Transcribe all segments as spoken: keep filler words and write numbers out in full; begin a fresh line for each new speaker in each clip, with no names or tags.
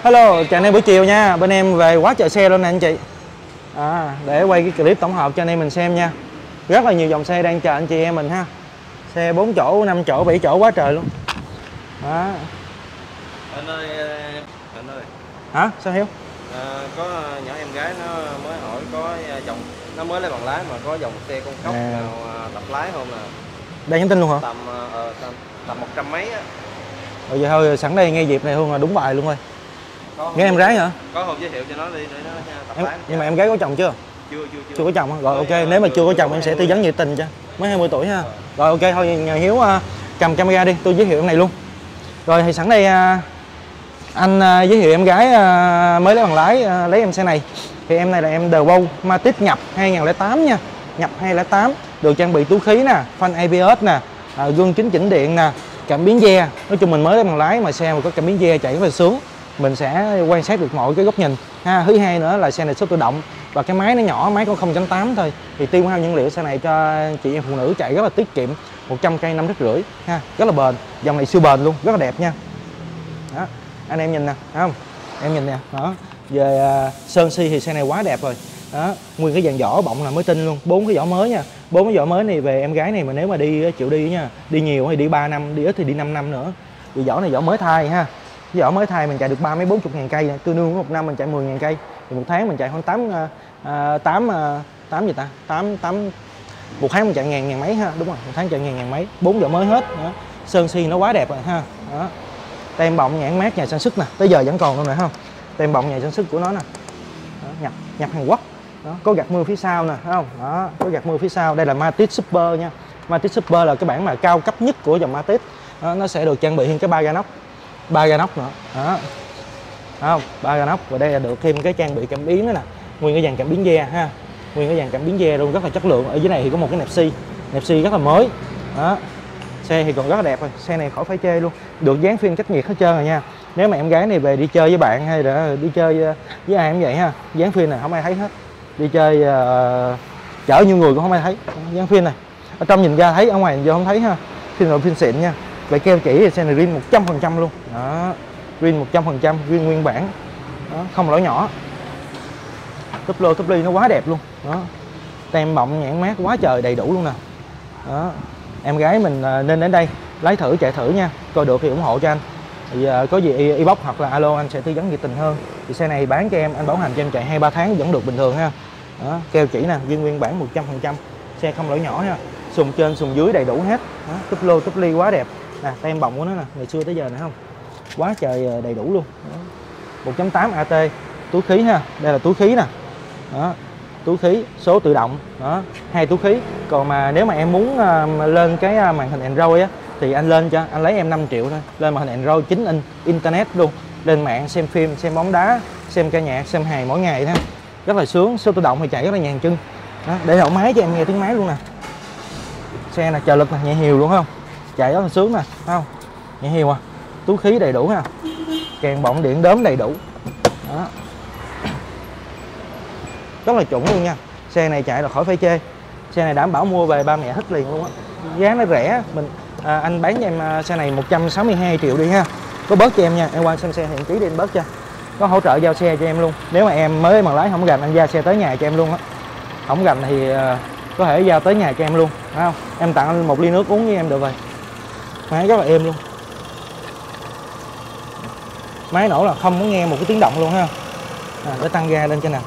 Hello, chào anh em buổi chiều nha. Bên em về quá trời xe luôn nè anh chị. À, để quay cái clip tổng hợp cho anh em mình xem nha. Rất là nhiều dòng xe đang chờ anh chị em mình ha. Xe bốn chỗ, năm chỗ, bảy chỗ quá trời luôn. Đó.
Anh ơi, anh ơi.
Hả? Sao Hiếu?
À, có nhỏ em gái nó mới hỏi có dòng, nó mới lấy bằng lái mà có dòng xe con cóc
à.
nào tập lái không nè.
Đang nhắn tin luôn hả?
Tầm uh, tầm, tầm một trăm mấy á.
Rồi giờ thôi sẵn đây nghe dịp này luôn là đúng bài luôn rồi. Nghe em gái hả?
Có không giới thiệu cho nó đi để nó tập
em,
lái.
Nhưng mà em gái có chồng chưa?
Chưa chưa chưa.
Chưa có chồng hả? Rồi ok, nếu mà chưa có chồng em sẽ tư vấn nhiệt tình cho. Mới hai mươi tuổi ha. Rồi ok thôi nhờ Hiếu uh, cầm camera đi, tôi giới thiệu em này luôn. Rồi thì sẵn đây uh, anh uh, giới thiệu em gái uh, mới lấy bằng lái uh, lấy em xe này. Thì em này là em Devon Matic nhập hai nghìn không trăm lẻ tám nha. Nhập hai nghìn không trăm lẻ tám, được trang bị túi khí nè, phanh a bê ét nè, uh, gương chính chỉnh điện nè, cảm biến ge. Nói chung mình mới lấy bằng lái mà xe mà có cảm biến ge chạy rất là sướng. Mình sẽ quan sát được mọi cái góc nhìn ha. Thứ hai nữa là xe này số tự động và cái máy nó nhỏ, máy có không chấm tám thôi. Thì tiêu hao nhiên liệu xe này cho chị em phụ nữ chạy rất là tiết kiệm, một trăm cây năm lít rưỡi ha, rất là bền. Dòng này siêu bền luôn, rất là đẹp nha. Đó, anh em nhìn nè, thấy không? Em nhìn nè, đó. Về uh, sơn si thì xe này quá đẹp rồi. Đó, nguyên cái dàn vỏ bọng là mới tinh luôn, bốn cái vỏ mới nha. Bốn cái vỏ mới này về em gái này mà nếu mà đi chịu đi nha, đi nhiều thì đi ba năm, đi ít thì đi năm năm nữa. Vì vỏ này vỏ mới thay ha. Cái vỏ mới thay mình chạy được ba mấy bốn chục ngàn cây, tương đương một năm mình chạy mười ngàn cây. Thì một tháng mình chạy khoảng tám tám tám gì ta? tám tám một tháng mình chạy ngàn ngàn mấy ha, đúng rồi, một tháng chạy ngàn ngàn mấy, bốn vỏ mới hết. Đó. Sơn si nó quá đẹp rồi ha. Đó. Tem bọng nhãn mác nhà sản xuất nè, tới giờ vẫn còn luôn nè không? Tem bọng nhà sản xuất của nó nè. Đó, nhập nhập Hàn Quốc. Đó, có gạt mưa phía sau nè, thấy không? Đó, có gạt mưa phía sau. Đây là Matic Super nha. Matic Super là cái bản mà cao cấp nhất của dòng Matic. Đó, nó sẽ được trang bị thêm cái ba ga nóc, ba ga nóc nữa. Đó. Thấy không? ba ga nóc và đây là được thêm cái trang bị cảm biến nữa nè. Nguyên cái dàn cảm biến ge ha. Nguyên cái dàn cảm biến ge luôn, rất là chất lượng. Ở dưới này thì có một cái nẹp xi, nẹp xi rất là mới. Đó. Xe thì còn rất là đẹp rồi, xe này khỏi phải chê luôn. Được dán phim cách nhiệt hết trơn rồi nha. Nếu mà em gái này về đi chơi với bạn hay là đi chơi với ai cũng vậy ha, dán phim này không ai thấy hết. Đi chơi uh, chở nhiều người cũng không ai thấy. Dán phim này ở trong nhìn ra thấy, ở ngoài giờ không thấy ha. Phim rồi phim xịn nha. Vậy keo chỉ thì xe này rin một trăm phần trăm luôn. Đó, rin một trăm phần trăm, rin nguyên bản. Đó, không lỗi nhỏ. Túp lô túp ly nó quá đẹp luôn. Đó. Tem bọng nhãn mát quá trời đầy đủ luôn nè. Đó. Em gái mình nên đến đây lái thử chạy thử nha, coi được thì ủng hộ cho anh. Thì uh, có gì inbox hoặc là alo anh sẽ tư vấn nhiệt tình hơn. Thì xe này bán cho em, anh bảo hành cho em chạy hai ba tháng vẫn được bình thường ha. Đó, keo chỉ nè, riêng nguyên bản một trăm phần trăm, xe không lỗi nhỏ ha. Sùng trên sùng dưới đầy đủ hết. Đó, túp lô túp ly quá đẹp. Nè, tem bọng của nó nè, ngày xưa tới giờ nè không. Quá trời đầy đủ luôn. Đó. một chấm tám a tê, túi khí ha. Đây là túi khí nè. Đó, túi khí số tự động. Đó, hai túi khí. Còn mà nếu mà em muốn uh, lên cái uh, màn hình Android á thì anh lên cho, anh lấy em năm triệu thôi. Lên màn hình Android chín inch, internet luôn. Lên mạng xem phim, xem bóng đá, xem ca nhạc, xem hài mỗi ngày ha. Rất là sướng, số tự động thì chạy rất là nhàn chân. Đó, để hậu máy cho em nghe tiếng máy luôn nè. Xe là trợ lực nè, nhẹ hiều luôn không? Chạy rất là sướng nè, thấy không? Nhẹ hiều à. Túi khí đầy đủ ha. Kèn bọng điện đốm đầy đủ. Đó. Rất là chuẩn luôn nha. Xe này chạy là khỏi phải chê. Xe này đảm bảo mua về ba mẹ thích liền luôn á. Giá nó rẻ, mình à, anh bán cho em xe này một trăm sáu mươi hai triệu đi ha. Có bớt cho em nha, em qua xem xe thì em ký đi anh bớt cho. Có hỗ trợ giao xe cho em luôn. Nếu mà em mới bằng lái không gành anh giao xe tới nhà cho em luôn á. Không gành thì à, có thể giao tới nhà cho em luôn, phải không? Em tặng anh một ly nước uống với em được rồi. Máy rất là êm luôn. Máy nổ là không có nghe một cái tiếng động luôn ha. À, để tăng ga lên cho nè.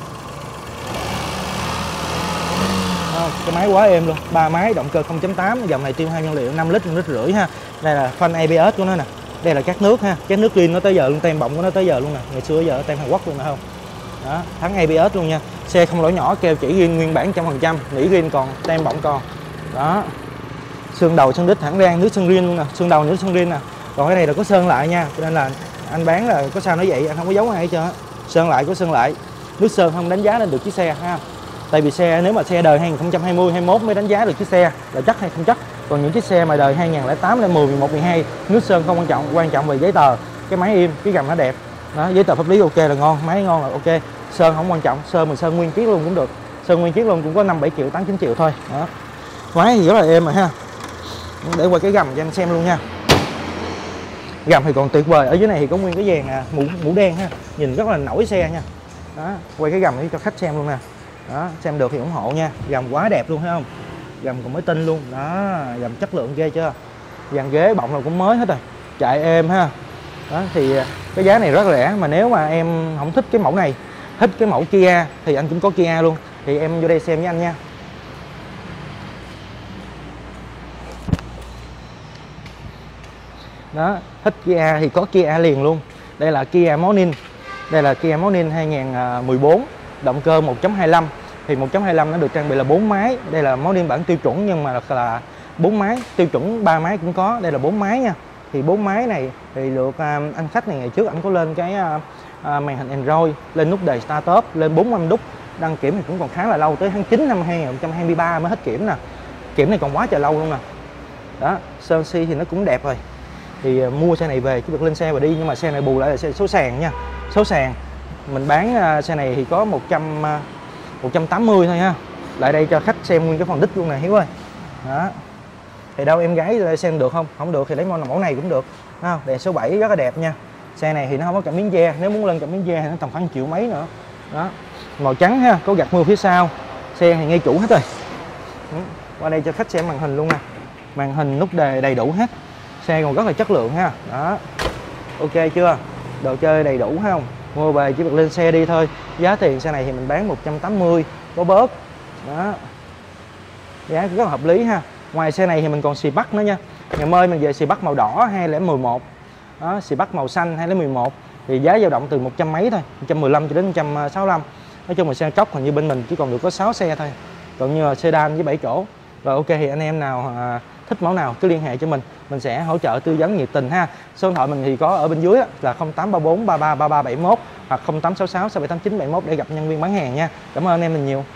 À, cái máy quá êm luôn. Ba máy động cơ không chấm tám, dòng này tiêu hao nhiên liệu năm lít, năm lít rưỡi ha. Đây là phanh a bê ét của nó nè. Đây là các nước ha, các nước rin nó tới giờ luôn, tem bọng của nó tới giờ luôn nè. Ngày xưa giờ tem Hàn Quốc luôn nè không. Đó, thắng a bê ét luôn nha. Xe không lỗi nhỏ, keo chỉ riêng nguyên bản trăm phần trăm, nỉ rin còn, tem bọng còn. Đó. Xương đầu xương đít thẳng rang, nước xương rin luôn nè, xương đầu nước xương rin nè. Còn cái này là có sơn lại nha, cho nên là anh bán là có sao nói vậy, anh không có giấu ai hết trơn á. Sơn lại có sơn lại. Nước sơn không đánh giá lên được chiếc xe ha. Tại vì xe nếu mà xe đời hai nghìn không trăm hai mươi, hai mươi mốt mới đánh giá được chiếc xe là chắc hay không chắc. Còn những chiếc xe mà đời hai nghìn không trăm lẻ tám, lẻ mười, mười một, mười hai, nước sơn không quan trọng, quan trọng về giấy tờ. Cái máy im, cái gầm nó đẹp. Đó, giấy tờ pháp lý ok là ngon, máy ngon là ok. Sơn không quan trọng, sơn mình sơn nguyên chiếc luôn cũng được. Sơn nguyên chiếc luôn cũng có năm bảy triệu, tám chín triệu thôi. Đó. Máy thì rất là êm mà ha. Để qua cái gầm cho em xem luôn nha. Gầm thì còn tuyệt vời. Ở dưới này thì có nguyên cái dàn à, mũ mũ đen ha, nhìn rất là nổi xe nha. Đó, quay cái gầm đi cho khách xem luôn nè. Đó, xem được thì ủng hộ nha. Gầm quá đẹp luôn thấy không? Gầm còn mới tinh luôn. Đó, gầm chất lượng ghê chưa? Dàn ghế bọng nào cũng mới hết rồi. Chạy êm ha. Đó thì cái giá này rất rẻ, mà nếu mà em không thích cái mẫu này, thích cái mẫu Kia thì anh cũng có Kia luôn. Thì em vô đây xem với anh nha. Đó, thích Kia thì có Kia liền luôn. Đây là Kia Morning. Đây là Kia Morning hai nghìn mười bốn, động cơ một chấm hai lăm. Thì một chấm hai lăm nó được trang bị là bốn máy. Đây là Morning bản tiêu chuẩn nhưng mà là bốn máy, tiêu chuẩn ba máy cũng có. Đây là bốn máy nha. Thì bốn máy này thì được uh, anh khách này ngày trước anh có lên cái uh, uh, màn hình Android, lên nút đề Start Up, lên bốn mươi lăm đúc. Đăng kiểm thì cũng còn khá là lâu, tới tháng chín năm hai nghìn không trăm hai mươi ba mới hết kiểm nè. Kiểm này còn quá trời lâu luôn nè. Đó, sơn si thì nó cũng đẹp rồi. Thì uh, mua xe này về chỉ việc lên xe và đi, nhưng mà xe này bù lại là xe số sàn nha. Số sàn mình bán uh, xe này thì có một trăm, uh, một trăm tám mươi thôi ha. Lại đây cho khách xem nguyên cái phần đít luôn nè Hiếu ơi. Đó. Thì đâu em gái xem được không? Không được thì lấy mẫu này cũng được. Thấy không? Đèn số bảy rất là đẹp nha. Xe này thì nó không có cảm biến da, nếu muốn lên cảm biến da thì nó tầm khoảng triệu mấy nữa. Đó. Màu trắng ha, có gạt mưa phía sau. Xe thì ngay chủ hết rồi. Đó. Qua đây cho khách xem màn hình luôn nè. Màn hình nút đề đầy đủ hết. Xe còn rất là chất lượng ha. Đó. Ok chưa? Đồ chơi đầy đủ hay không? Mua về chỉ việc lên xe đi thôi. Giá tiền xe này thì mình bán một trăm tám mươi, có bớt. Đó. Giá rất là hợp lý ha. Ngoài xe này thì mình còn xì bắt nữa nha. Ngày mai mình về xì bắt màu đỏ hai không một một. Đó, xì bắt màu xanh hai không một một. Thì giá dao động từ một trăm mấy thôi, một trăm mười lăm cho đến một trăm sáu mươi lăm. Nói chung là xe cốc hình như bên mình chỉ còn được có sáu xe thôi. Còn như là sedan với bảy chỗ. Rồi ok thì anh em nào à, thích mẫu nào cứ liên hệ cho mình, mình sẽ hỗ trợ tư vấn nhiệt tình ha. Số điện thoại mình thì có ở bên dưới là không tám ba bốn ba ba ba ba bảy mốt hoặc không tám sáu sáu sáu bảy tám chín bảy mốt để gặp nhân viên bán hàng nha. Cảm ơn anh em mình nhiều.